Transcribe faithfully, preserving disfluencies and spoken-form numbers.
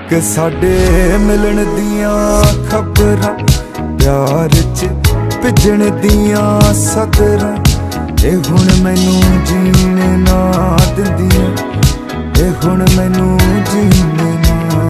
कि साडे मिलन दियां खबरां प्यार च भिजण दियां सदरां ए हुण मैनू जीण ना दिंदियां ए हुण मैनू जीण